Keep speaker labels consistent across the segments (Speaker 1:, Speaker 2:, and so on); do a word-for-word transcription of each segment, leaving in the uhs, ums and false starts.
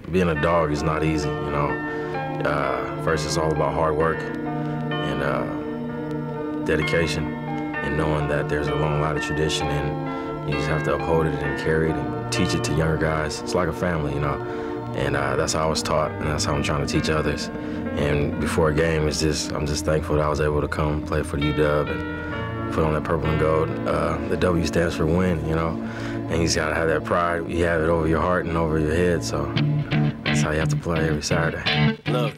Speaker 1: being a dog is not easy, you know. Uh, first, it's all about hard work and uh, dedication, and knowing that there's a long line of tradition, and you just have to uphold it and carry it and teach it to younger guys. It's like a family, you know. And uh, that's how I was taught, and that's how I'm trying to teach others. And before a game, it's just I'm just thankful that I was able to come play for the U W and put on that purple and gold. Uh, the W stands for win, you know. And you just gotta have that pride. You have it over your heart and over your head, so that's how you have to play every Saturday.
Speaker 2: Look,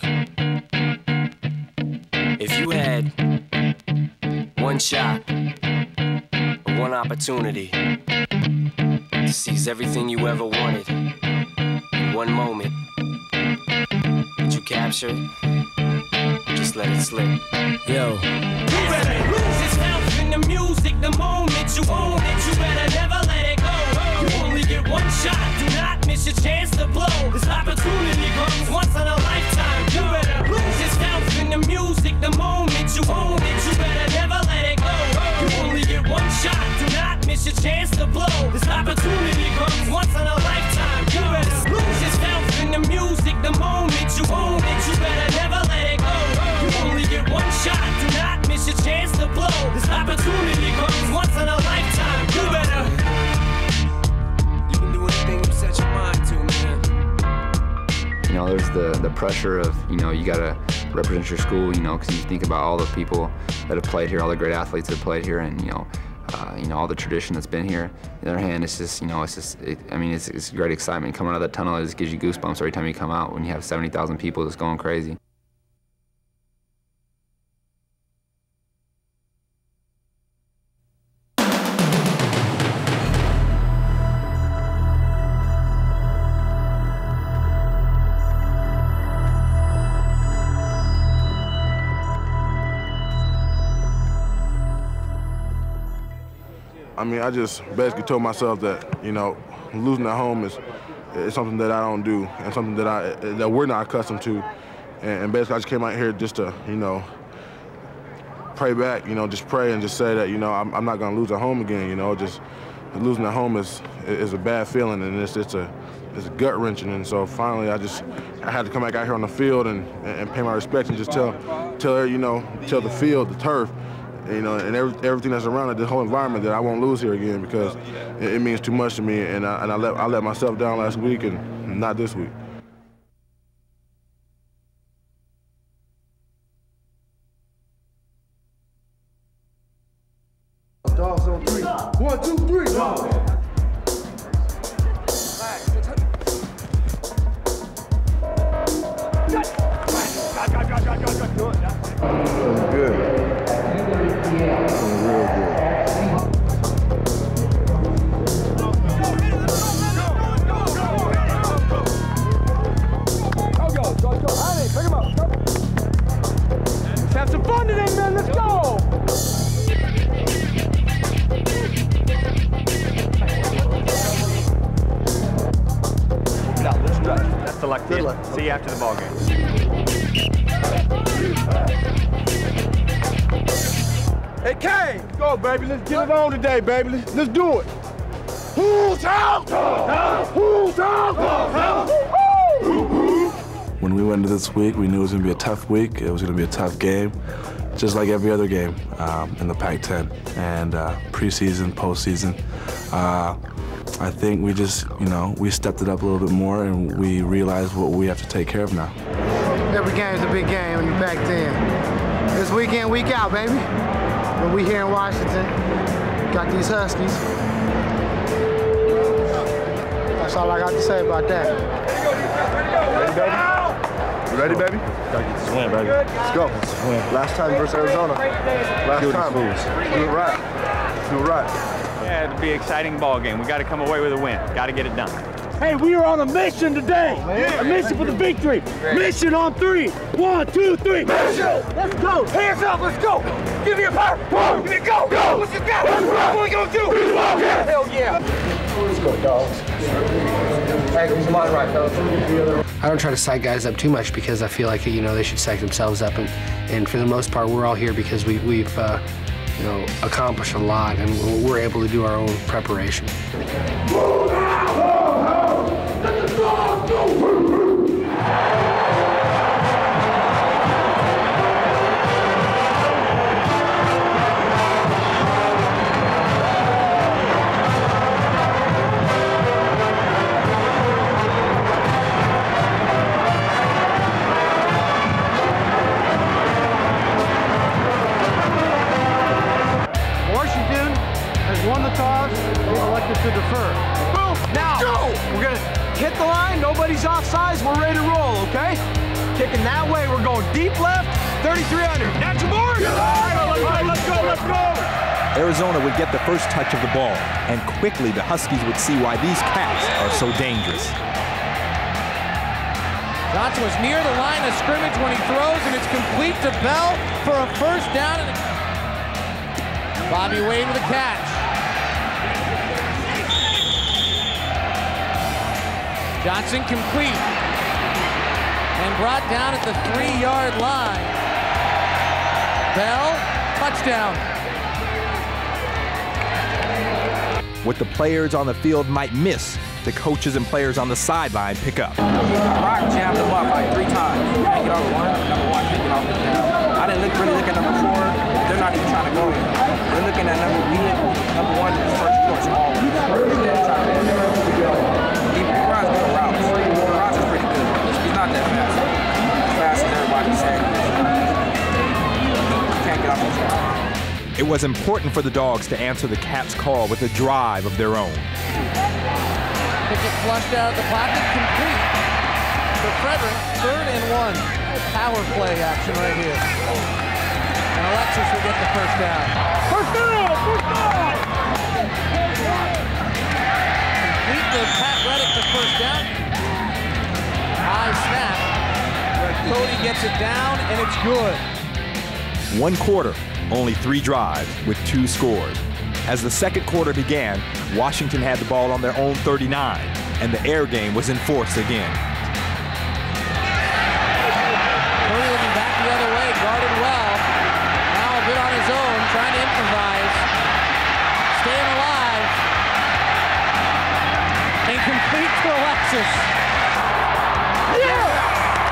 Speaker 2: if you had one shot, or one opportunity to seize everything you ever wanted in one moment, would you capture it? Just let it slip. Yo. You better lose yourself in the music the moment you own it. You better never let it go. You only get one shot. Do not miss your chance to blow. This opportunity comes once in a lifetime. You better lose yourself in the music the moment you own it. You better never let it go. You only get one shot. Do not miss your chance to blow. This opportunity comes once in a lifetime. You better lose yourself in the music the moment you own it. You better never let it go. You only get one shot. Do not miss your chance to blow. This opportunity comes once in a lifetime. You better. You can do anything you set your mind to, man.
Speaker 3: You know, there's the, the pressure of, you know, you gotta represent your school, you know, because you think about all the people that have played here, all the great athletes that have played here, and, you know, uh, you know, all the tradition that's been here. On the other hand, it's just, you know, it's just, it, I mean, it's, it's great excitement. Coming out of that tunnel, it just gives you goosebumps every time you come out when you have seventy thousand people just going crazy.
Speaker 4: I mean, I just basically told myself that, you know, losing at home is, is something that I don't do and something that I that we're not accustomed to. And, and basically, I just came out here just to, you know, pray back, you know, just pray and just say that, you know, I'm, I'm not going to lose at home again, you know. Just losing at home is is a bad feeling, and it's it's a it's gut wrenching. And so finally, I just I had to come back out here on the field and and pay my respects and just tell tell her, you know, tell the field, the turf, you know, and every, everything that's around it, the whole environment, that I won't lose here again, because it, it means too much to me, and I, and I let I let myself down last week, and not this week.
Speaker 5: Dogs on three. One, two, three. Dog. Good.
Speaker 6: See you after the ball game.
Speaker 5: Hey, Kane, let's go, baby. Let's get it on today, baby. Let's, let's do it. Who's out? Who's out?
Speaker 7: When we went into this week, we knew it was going to be a tough week. It was going to be a tough game, just like every other game um, in the Pac ten. And uh, preseason, postseason, uh, I think we just, you know, we stepped it up a little bit more, and we realized what we have to take care of now.
Speaker 8: Every game is a big game in the Pac ten. It's week in, week out, baby. When we here in Washington, got these Huskies. That's all I got to say about that.
Speaker 5: Ready, baby? You ready, baby?
Speaker 6: Gotta get this win, baby.
Speaker 5: Let's go. Let's win. Last time versus Arizona. Last
Speaker 6: Do
Speaker 5: time. Do it right. Do it right.
Speaker 6: Yeah, it'll be an exciting ball game. We got to come away with a win. Got to get it done.
Speaker 9: Hey, we are on a mission today. Oh, a mission for the victory. Great. Mission on three. One, two, three. Mission. Let's go. Hands up. Let's go. Give me a power. Give me a go. Go. Let's just go. What are we gonna do? Yeah. Hell yeah. Let's go, dogs. Hey, come on, right, fellas.
Speaker 8: I don't try to psych guys up too much, because I feel like, you know, they should psych themselves up, and, and for the most part, we're all here because we, we've, uh, you know, accomplished a lot, and we're able to do our own preparation.
Speaker 5: Let the dog go!
Speaker 10: to defer. Now, we're gonna hit the line, nobody's offsides, we're ready to roll, okay? Kicking that way, we're going deep left, thirty-three hundred. That's your board! Let's go, let's go, let's go!
Speaker 11: Arizona would get the first touch of the ball, and quickly the Huskies would see why these Cats are so dangerous.
Speaker 12: Johnson was near the line of scrimmage when he throws, and it's complete to Bell for a first down. And Bobby Wade with a catch. Johnson complete. And brought down at the three-yard line. Bell, touchdown.
Speaker 11: What the players on the field might miss, the coaches and players on the sideline pick up.
Speaker 13: Rock jammed them up like three times. Can't get off one, number one, can't get off the jam. I didn't look, really look at number four. They're not even trying to go in. They're looking at number we number one, first course, always. They're trying to he runs good routes. Routes is pretty good. He's not that fast. As fast as everybody's saying. Can't get off the jam.
Speaker 11: It was important for the Dogs to answer the Cats' call with a drive of their own.
Speaker 12: Pickett flushed out of the pocket, complete for Frederick, third and one. Power play action right here. And Alexis will get the first down.
Speaker 9: First down! First down!
Speaker 12: Complete to Pat Reddick, the first down. High snap. Cody gets it down, and it's good.
Speaker 11: One quarter, only three drives with two scores. As the second quarter began, Washington had the ball on their own thirty-nine, and the air game was in force again.
Speaker 12: Cody looking back the other way, guarded well. Now a bit on his own, trying to improvise. Staying alive. And complete to Alexis.
Speaker 9: Yeah!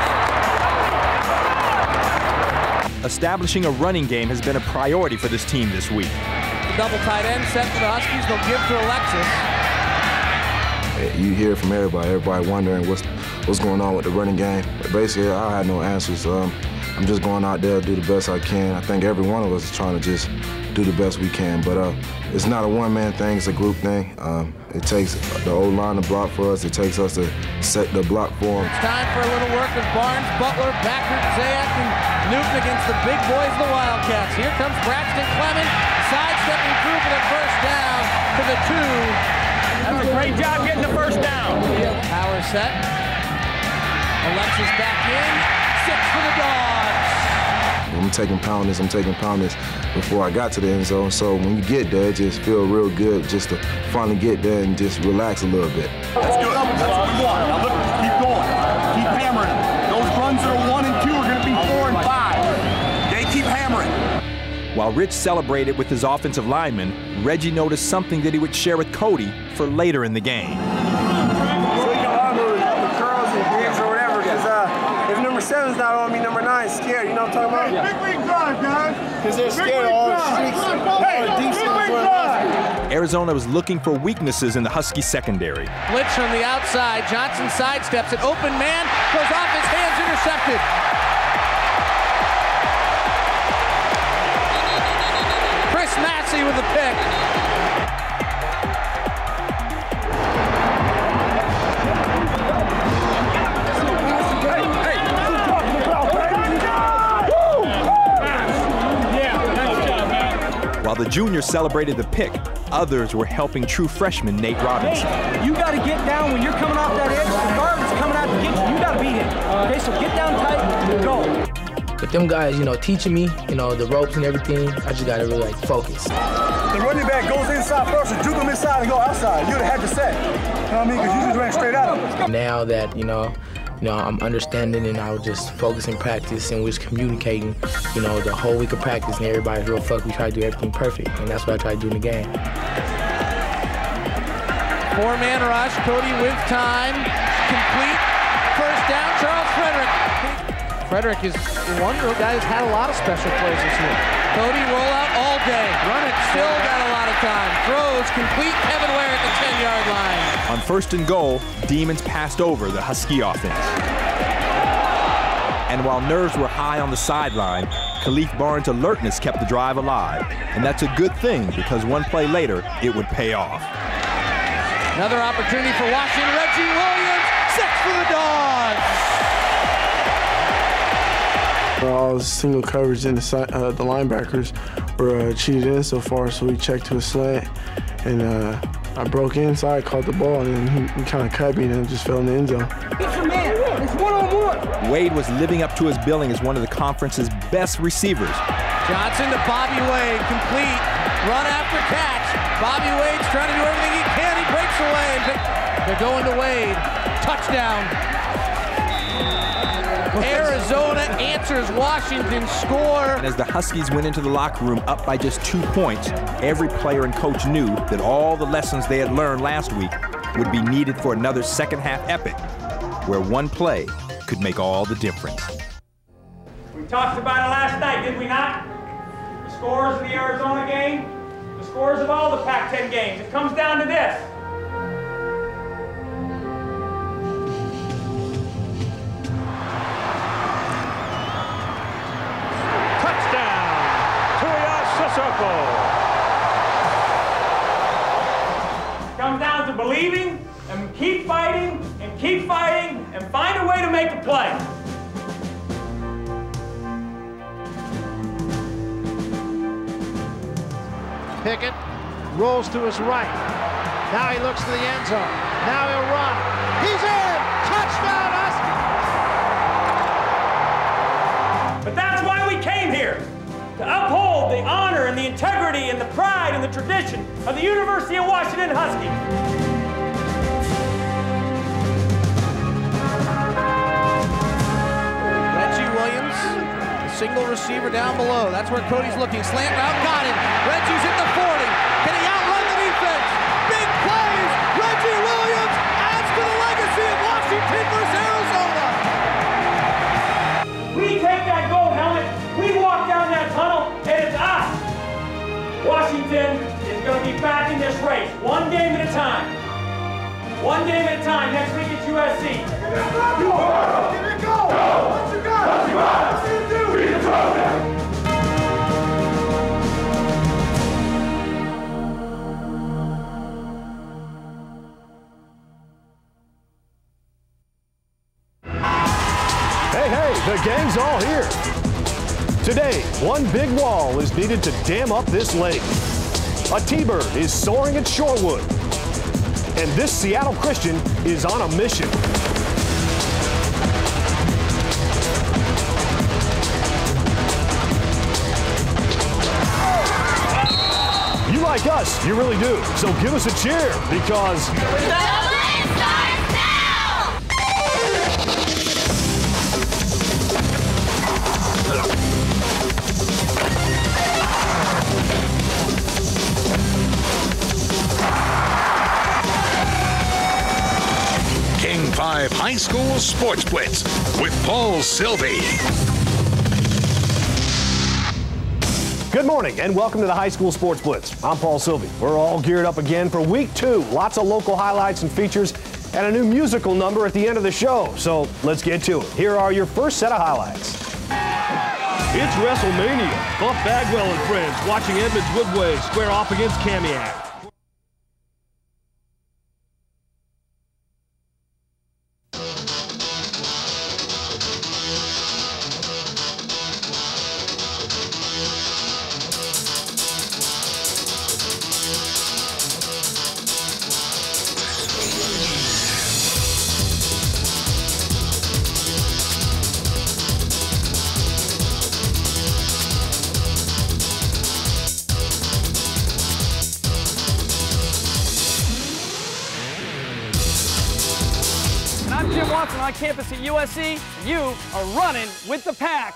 Speaker 11: Establishing a running game has been a priority for this team this week.
Speaker 12: The double tight end set for the Huskies. They'll give to Alexis.
Speaker 14: You hear from everybody, everybody wondering what's what's going on with the running game. But basically, I had no answers. Um, I'm just going out there to do the best I can. I think every one of us is trying to just do the best we can. But uh, it's not a one-man thing, it's a group thing. Um, it takes the old line to block for us. It takes us to set the block for them.
Speaker 12: It's time for a little work with Barnes, Butler, Backert, Zayak, and Newton against the big boys, the Wildcats. Here comes Braxton Clement, sidestepping through for the first down to the two.
Speaker 9: That's a great job getting the first down.
Speaker 12: Power set. Alexis back in, six for the Dogs.
Speaker 14: I'm taking pounders, I'm taking pounders before I got to the end zone. So when you get there, it just feel real good just to finally get there and just relax a little bit.
Speaker 5: That's good. That's what we want. Now look, keep going. Keep hammering. Those runs that are one and two are going to be four and five. They keep hammering.
Speaker 11: While Rich celebrated with his offensive lineman, Reggie noticed something that he would share with Cody for later in the game.
Speaker 13: Seven's not on me, number nine's scared. You know what I'm talking about?
Speaker 5: Big league drive, guys.
Speaker 13: Because they're scared of all the streaks and all the deep streaks.
Speaker 11: Arizona was looking for weaknesses in the Husky secondary.
Speaker 12: Blitz from the outside. Johnson sidesteps it. Open man goes off his hands, intercepted. Chris Massey with the pick.
Speaker 11: While the juniors celebrated the pick, others were helping true freshman Nate Robinson.
Speaker 10: Hey, you got to get down when you're coming off that edge. The guard is coming out to get you. You got to beat him. Okay, so get down tight and go.
Speaker 15: With them guys, you know, teaching me, you know, the ropes and everything, I just got to really, like, focus.
Speaker 5: The running back goes inside first and juke him inside and go outside. You'd have had to set. You know what I mean? Because you just ran straight at him.
Speaker 15: Now that, you know, you know, I'm understanding and I was just focus and practice and we're just communicating, you know, the whole week of practice and everybody's real fuck. We try to do everything perfect, and that's what I try to do in the game.
Speaker 12: Four-man rush, Cody with time, complete, first down, Charles Frederick. Frederick is one guy who's had a lot of special plays this year. Cody roll out all day, Runnin still got a lot of time, throws, complete, Kevin Ware at the ten-yard line.
Speaker 11: On first and goal, Demons passed over the Husky offense. And while nerves were high on the sideline, Khalif Barnes' alertness kept the drive alive. And that's a good thing because one play later, it would pay off.
Speaker 12: Another opportunity for Washington. Reggie Williams, six for the Dogs.
Speaker 16: All single coverage in the, uh, the linebackers were uh, cheated in so far, so we checked to a slant, and uh, I broke inside, caught the ball, and he, he kind of cut me and just fell in the end zone.
Speaker 9: It's a man. It's one-on-one.
Speaker 11: Wade was living up to his billing as one of the conference's best receivers.
Speaker 12: Johnson to Bobby Wade, complete, run after catch. Bobby Wade's trying to do everything he can. He breaks away, and they're going to Wade. Touchdown. Arizona answers Washington's score.
Speaker 11: And as the Huskies went into the locker room up by just two points, every player and coach knew that all the lessons they had learned last week would be needed for another second half epic, where one play could make all the difference.
Speaker 17: We talked about it last night, did we not? The scores of the Arizona game, the scores of all the Pac ten games. It comes down to this. Comes down to believing and keep fighting and keep fighting and find a way to make a play.
Speaker 12: Pickett rolls to his right. Now he looks to the end zone. Now he'll run. He's in! Touchdown, Huskies!
Speaker 17: But that's why we came here. To uphold the honor and the integrity and the pride and the tradition of the University of Washington Huskies.
Speaker 12: Reggie Williams, the single receiver down below. That's where Cody's looking. Slant route, got him. Reggie's at the forty. Can he outrun the defense? Big plays. Reggie Williams adds to the legacy of Washington versus Arizona.
Speaker 17: We take that gold helmet. We walk down that tunnel, and it's us. Washington is going to be back in this race, one game at a time. One game at a time. Next week at U S C. Here we go. What you got? What you got? What you do? Read the program.
Speaker 18: Hey, hey, the gang's all here. Today, one big wall is needed to dam up this lake. A T-bird is soaring at Shorewood. And this Seattle Christian is on a mission. You like us, you really do. So give us a cheer, because...
Speaker 19: five High School Sports Blitz with Paul Sylvie.
Speaker 18: Good morning and welcome to the High School Sports Blitz. I'm Paul Sylvie. We're all geared up again for week two. Lots of local highlights and features and a new musical number at the end of the show. So let's get to it. Here are your first set of highlights.
Speaker 20: It's WrestleMania. Buff Bagwell and friends watching Edmonds Woodway square off against Kamiak.
Speaker 21: On campus at U S C, you are running with the pack.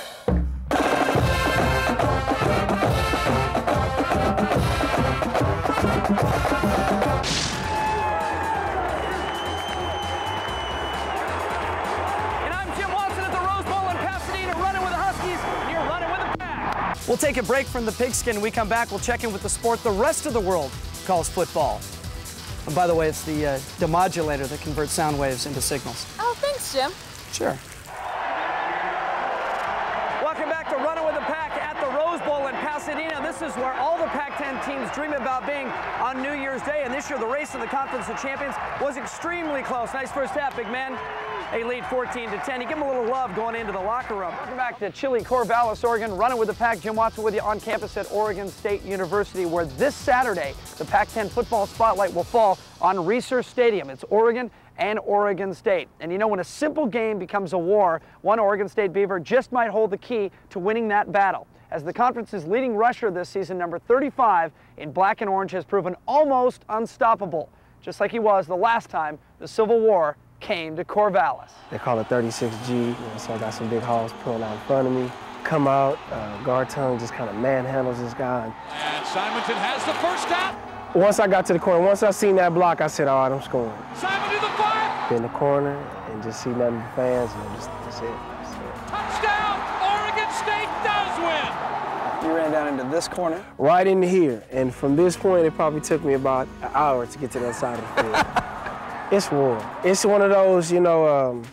Speaker 21: And I'm Jim Watson at the Rose Bowl in Pasadena, running with the Huskies, and you're running with the pack. We'll take a break from the pigskin. When we come back, we'll check in with the sport the rest of the world calls football. And by the way, it's the uh, demodulator that converts sound waves into signals.
Speaker 22: Oh, thanks, Jim.
Speaker 21: Sure. Welcome back to Running with the Pack at the Rose Bowl in Pasadena. This This is where all the Pac ten teams dream about being on New Year's Day, and this year the race in the Conference of Champions was extremely close. Nice first half, big man. They lead fourteen to ten. You give them a little love going into the locker room. Welcome back to chilly Corvallis, Oregon. Running with the Pack. Jim Watson with you on campus at Oregon State University, where this Saturday the Pac ten football spotlight will fall on Reser Stadium. It's Oregon and Oregon State. And you know, when a simple game becomes a war, one Oregon State Beaver just might hold the key to winning that battle, as the conference's leading rusher this season, number thirty-five in black and orange, has proven almost unstoppable, just like he was the last time the Civil War came to Corvallis.
Speaker 1: They call it thirty-six G, you know, so I got some big hogs pulling out in front of me. Come out, uh, guard tongue just kind of manhandles this guy.
Speaker 22: And Simonton has the first down.
Speaker 1: Once I got to the corner, once I seen that block, I said, all right, I'm scoring.
Speaker 22: Simon to the five.
Speaker 1: In the corner and just see nothing but fans, and just, that's it. That's it.
Speaker 22: Touchdown, Oregon State does win.
Speaker 21: You ran down into this corner?
Speaker 1: Right into here, and from this point, it probably took me about an hour to get to that side of the field. It's war. It's one of those, you know, um,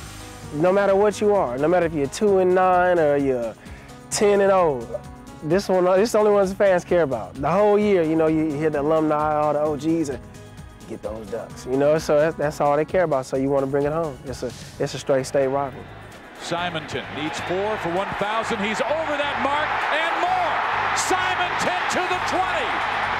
Speaker 1: no matter what you are, no matter if you're two and nine or you're ten and oh, this one, this is the only ones the fans care about. The whole year, you know, you hear the alumni, all the O Gs, and get those ducks, you know. So that's, that's all they care about. So you want to bring it home. It's a, it's a straight state rivalry.
Speaker 22: Simonton needs four for one thousand. He's over that mark and more. Simonton to the twenty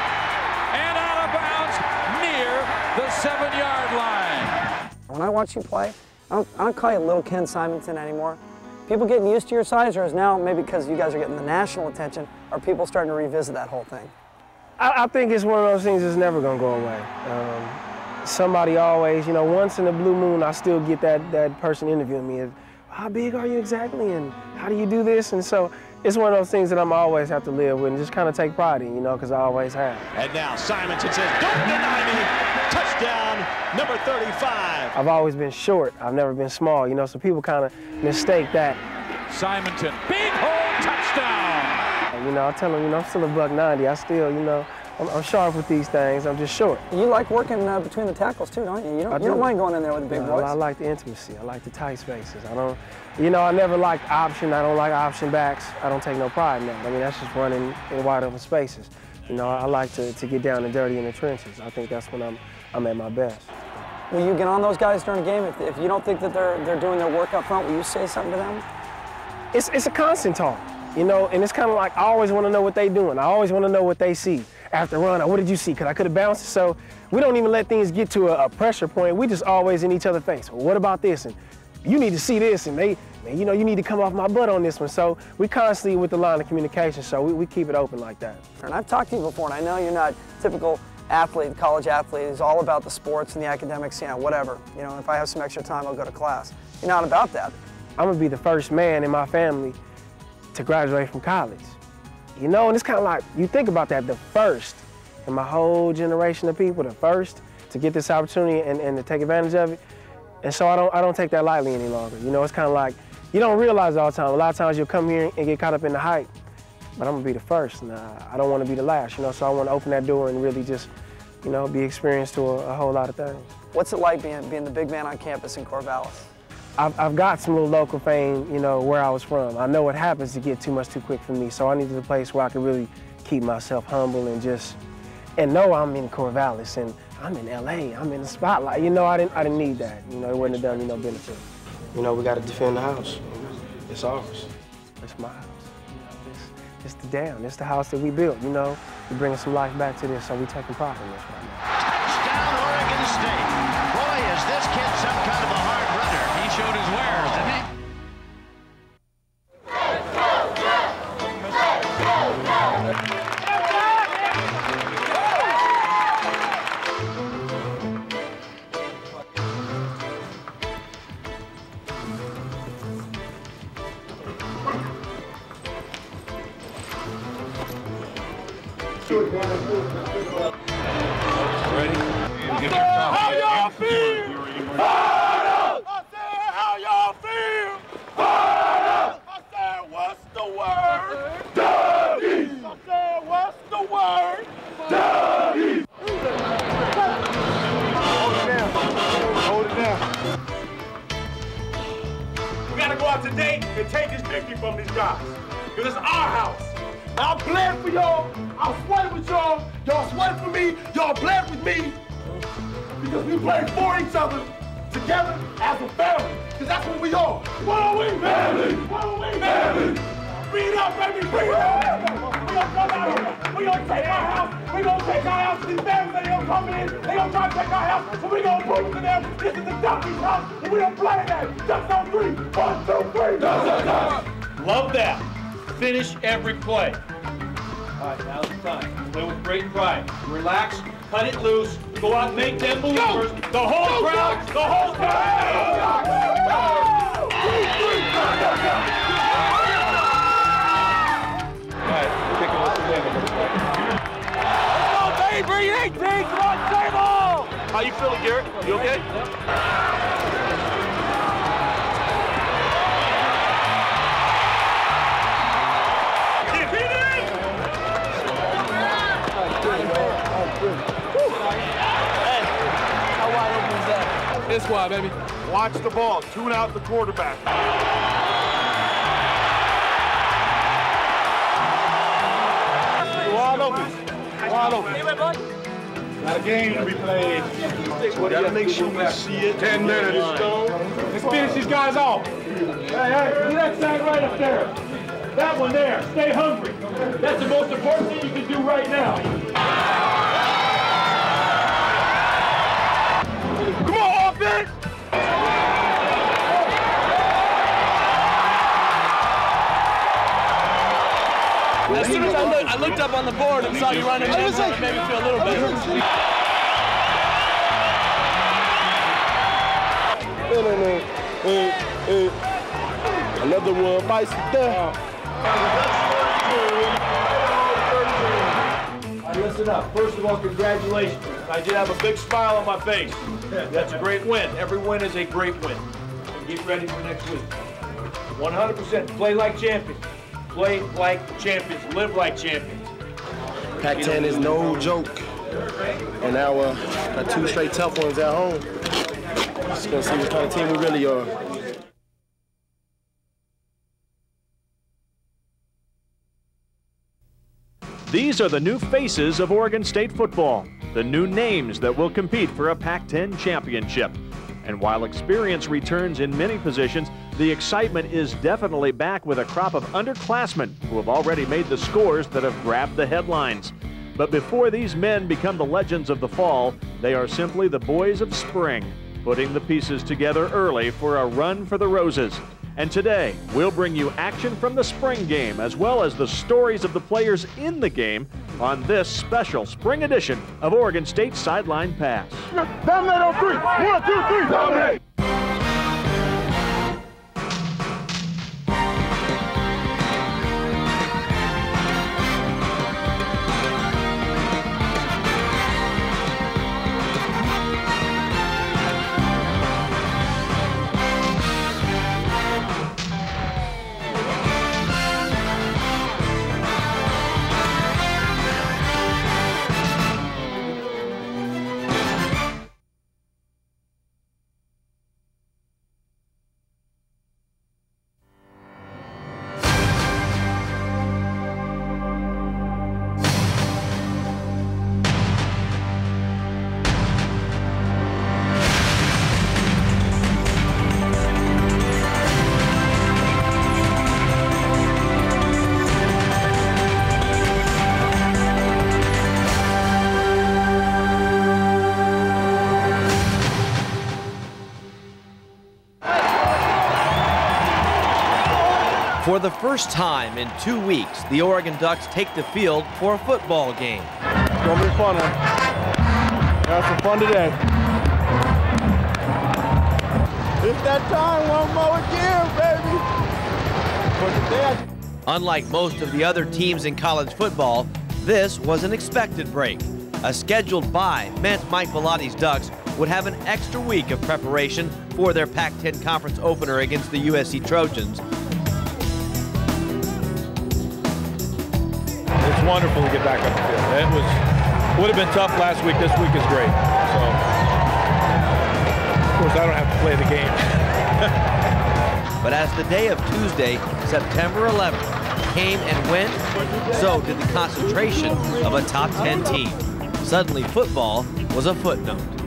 Speaker 22: and out of bounds near the seven-yard line.
Speaker 21: When I watch you play, I don't, I don't call you Little Ken Simonton anymore. People getting used to your size, or is now maybe because you guys are getting the national attention, are people starting to revisit that whole thing?
Speaker 1: I, I think it's one of those things that's never gonna go away. Um, somebody always, you know, once in a blue moon, I still get that, that person interviewing me. How big are you exactly, and how do you do this? And so it's one of those things that I'm always have to live with and just kind of take pride in, you know, because I always have.
Speaker 22: And now Simonton says, don't deny me. Touchdown, number thirty-five.
Speaker 1: I've always been short. I've never been small, you know, so people kind of mistake that.
Speaker 22: Simonton, big hole, touchdown.
Speaker 1: And, you know, I tell them, you know, I'm still a buck ninety. I still, you know, I'm, I'm sharp with these things. I'm just short.
Speaker 21: You like working uh, between the tackles too, don't you? You don't,
Speaker 1: I
Speaker 21: you
Speaker 1: do.
Speaker 21: don't mind going in there with the big
Speaker 1: No,
Speaker 21: boys?
Speaker 1: I like the intimacy. I like the tight spaces. I don't, you know, I never liked option. I don't like option backs. I don't take no pride in that. I mean, that's just running in wide open spaces. You know, I like to, to get down and dirty in the trenches. I think that's when I'm, I'm at my best.
Speaker 21: Will you get on those guys during a game? If, if you don't think that they're, they're doing their work up front, will you say something to them?
Speaker 1: It's, it's a constant talk, you know, and it's kind of like I always want to know what they're doing. I always want to know what they see after run. What did you see? Because I could have bounced it. So we don't even let things get to a, a pressure point. We just always in each other's face. Well, what about this? And you need to see this. And they, man, you know, you need to come off my butt on this one. So we constantly with the line of communication. So we, we keep it open like that.
Speaker 21: And I've talked to you before, and I know you're not typical athlete, college athlete. It's all about the sports and the academics, you know, whatever. You know, if I have some extra time, I'll go to class. You're not about that.
Speaker 1: I'm gonna be the first man in my family to graduate from college. You know, and it's kind of like, you think about that, the first in my whole generation of people, the first to get this opportunity and, and to take advantage of it. And so I don't, I don't take that lightly any longer. You know, it's kind of like, you don't realize all the time. A lot of times you'll come here and get caught up in the hype, but I'm gonna be the first, and uh, I don't wanna be the last, you know, so I wanna open that door and really just, you know, be experienced to a, a whole lot of things.
Speaker 21: What's it like being, being the big man on campus in Corvallis?
Speaker 1: I've, I've got some little local fame, you know, where I was from. I know what happens to get too much too quick for me, so I needed a place where I could really keep myself humble and just, and know I'm in Corvallis and I'm in L A, I'm in the spotlight. You know, I didn't, I didn't need that. You know, it wouldn't have done me no benefit. You know, we got to defend the house. You know? It's ours. It's my house. You know, it's, it's the damn. It's the house that we built. You know, we're bringing some life back to this, so we're taking pride in this right now.
Speaker 23: Touchdown, Oregon State. Boy, is this kid some kind of a hard runner. He showed his wares, didn't he?
Speaker 22: Ready?
Speaker 5: How y'all feel? Fired up! I said, how y'all feel? Fired up! I said, what's the word? Doggy! I said, what's the word? Doggy! Hold it down. Hold it down. We gotta go out today and take this victory from these guys. Because it's our house. I bled for y'all. I sweated with y'all. Y'all sweated for me. Y'all bled with me. Because we played for each other, together as a family. Because that's what we are. What are we? Family. What are we? Family. Bring it up, baby. Bring it up. We gonna come out here. We gonna take our house. We gonna take our house. These families, they gonna come in. They gonna try to take our house. So we gonna prove it to them. This is the Ducky's house. And we don't play that. Ducks on three. One, two, three. Ducks on ducks.
Speaker 20: Love that. Finish every play. All right, now's the time. Play with great pride. Relax, cut it loose, go out and make them believers. The whole crowd, the whole crowd. All right, pick him up the win. Let's go, baby, bring eighteen, come on, save all. How you feeling, Garrett? You okay?
Speaker 5: This squad, baby. Watch the ball. Tune out the quarterback. Wide open. Wide open. Not a game to be played. We gotta make sure we see it. Ten minutes. Let's finish these guys off. Hey, hey, do that side right up there. That one there. Stay hungry. That's the most important thing you can do right now.
Speaker 10: As soon as I, look, I looked up on the board and saw you running, it like, made me feel a little better.
Speaker 5: Another one bites the down.
Speaker 20: Listen up. First of all, congratulations. I did have a big smile on my face. That's a great win. Every win is a great win. Get ready for next week. one hundred percent play like champions. Play like champions. Live like champions.
Speaker 2: Pac ten is no joke. And now uh, got two straight tough ones at home. Just gonna see what kind of team we really are.
Speaker 3: These are the new faces of Oregon State football, the new names that will compete for a Pac ten championship. And while experience returns in many positions, the excitement is definitely back with a crop of underclassmen who have already made the scores that have grabbed the headlines. But before these men become the legends of the fall, they are simply the boys of spring, putting the pieces together early for a run for the roses. And today, we'll bring you action from the spring game, as well as the stories of the players in the game on this special spring edition of Oregon State Sideline Pass.
Speaker 5: Dominate on three. One, two, three. Dominate.
Speaker 4: For the first time in two weeks, the Oregon Ducks take the field for a football game.
Speaker 5: It's gonna be fun, huh? Have some fun today. It's that time, one more again, baby. For today.
Speaker 4: Unlike most of the other teams in college football, this was an expected break. A scheduled bye meant Mike Velotti's Ducks would have an extra week of preparation for their Pac ten conference opener against the U S C Trojans.
Speaker 20: It's wonderful to get back on the field. It was would have been tough last week. This week is great. So, of course, I don't have to play the game.
Speaker 4: But as the day of Tuesday, September eleventh, came and went. So did the concentration of a top ten team. Suddenly football was a footnote.